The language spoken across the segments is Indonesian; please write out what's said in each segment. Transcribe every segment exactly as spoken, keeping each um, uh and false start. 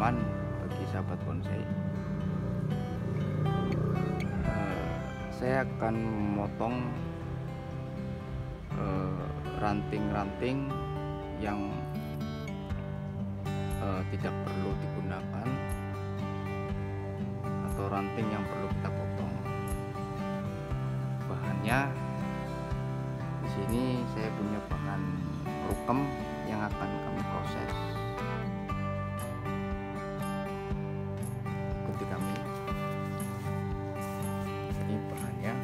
aman bagi sahabat bonsai. Uh, saya akan memotong ranting-ranting uh, yang uh, tidak perlu digunakan atau ranting yang perlu kita potong. Bahannya di sini saya punya bahan rukem yang akan kami proses. Ikuti kami. Ini bahannya.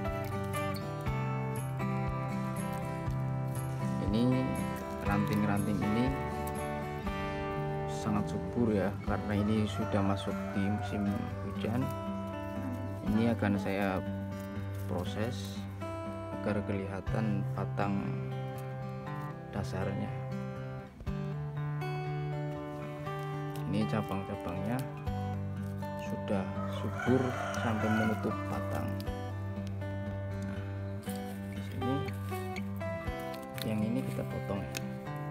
Ini ranting-ranting ini sangat subur ya, karena ini sudah masuk di musim hujan. Ini akan saya proses agar kelihatan batang dasarnya. Ini cabang-cabangnya sudah subur sampai menutup batang. Nah, di sini yang ini kita potong ya.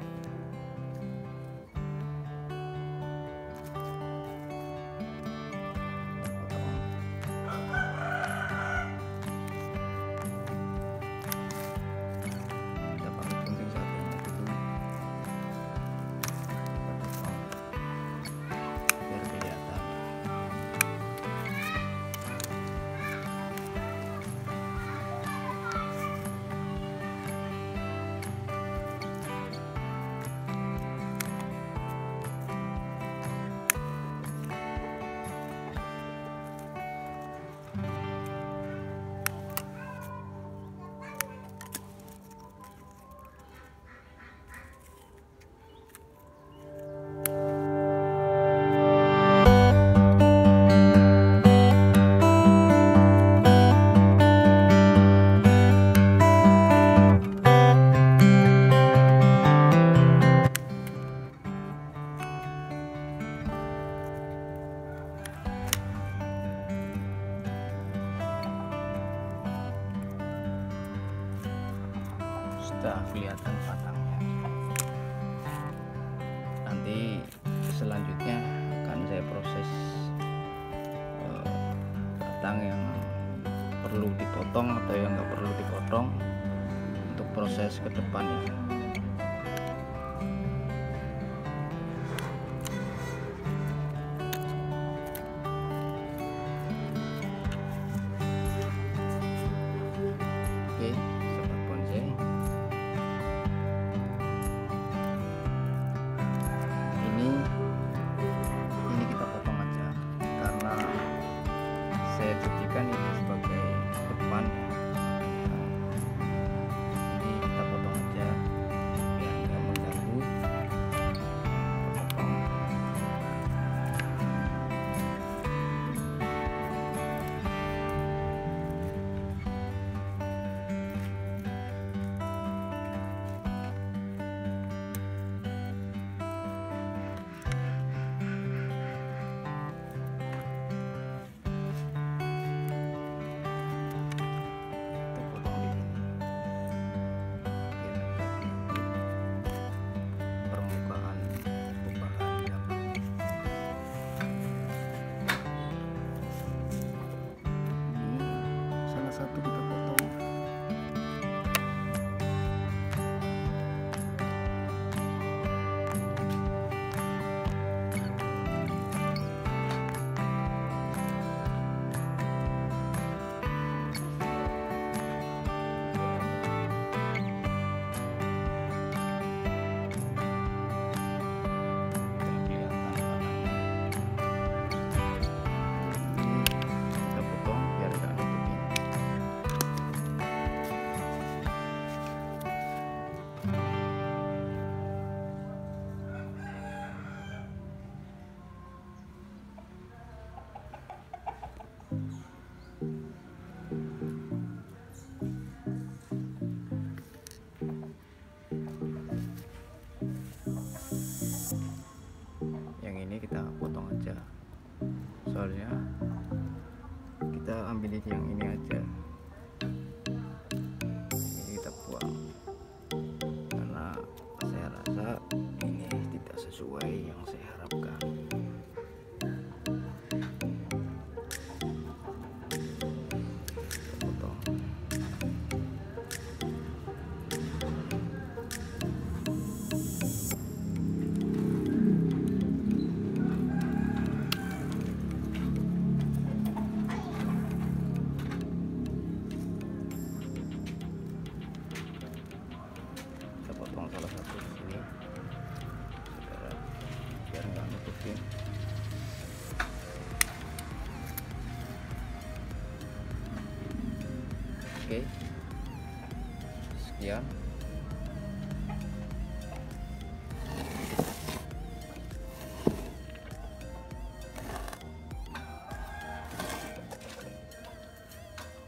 Sudah kelihatan batangnya. Nanti selanjutnya akan saya proses uh, batang yang perlu dipotong atau yang nggak perlu dipotong untuk proses ke depannya. Oke, sahabat bonsai. Saya jadikan ini sebagai depan, jadi kita potong aja biar nggak mengganggu. Potong. Satu kita potong. Kita potong biar nggak nutupin. Oke, sekian.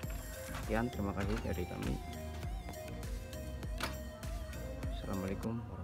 Sekian, terima kasih dari kami. Assalamualaikum warahmatullahi wabarakatuh.